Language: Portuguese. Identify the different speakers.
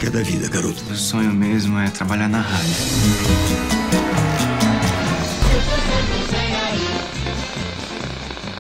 Speaker 1: quer da vida, garoto?
Speaker 2: Meu sonho mesmo é trabalhar na rádio.